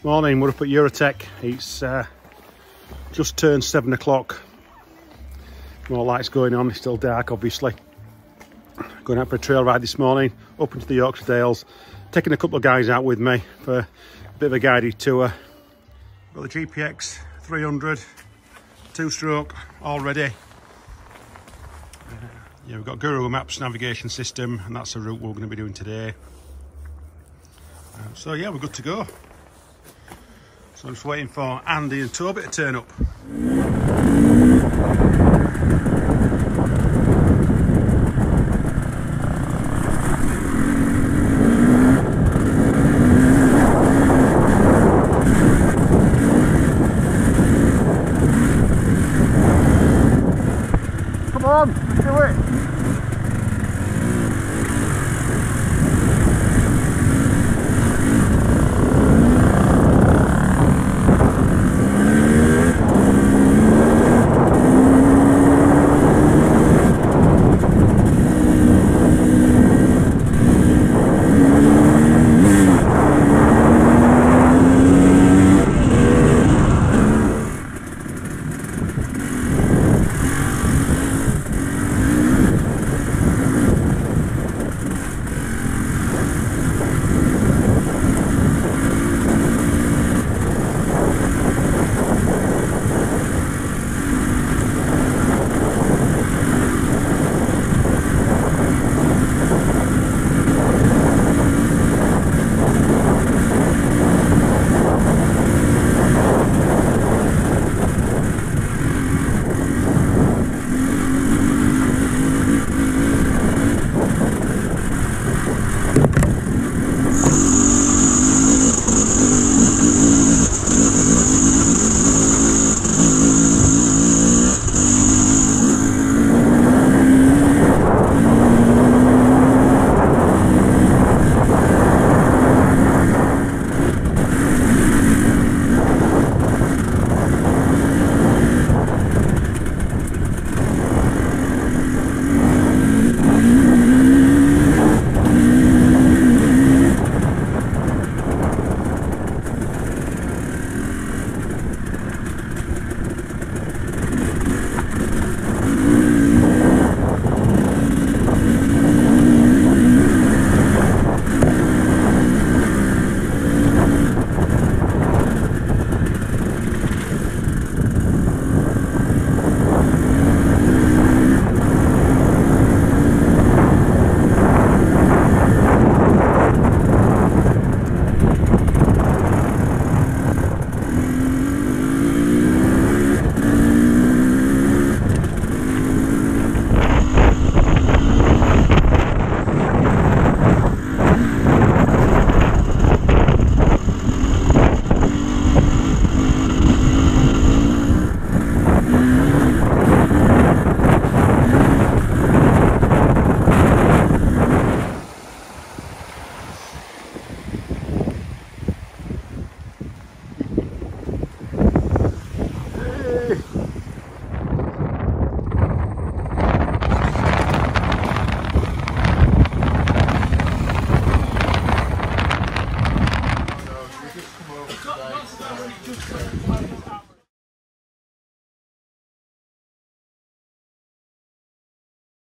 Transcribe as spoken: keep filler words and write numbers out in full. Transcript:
Morning, we're up at Eurotech. It's uh, just turned seven o'clock. More lights going on, it's still dark obviously. Going out for a trail ride this morning, up into the Yorkshire Dales. Taking a couple of guys out with me for a bit of a guided tour. Got the G P X three hundred, two stroke, all ready. Uh, yeah, we've got Guru Maps navigation system, and that's the route we're going to be doing today. Uh, so yeah, we're good to go. So I'm just waiting for Andy and Toby to turn up.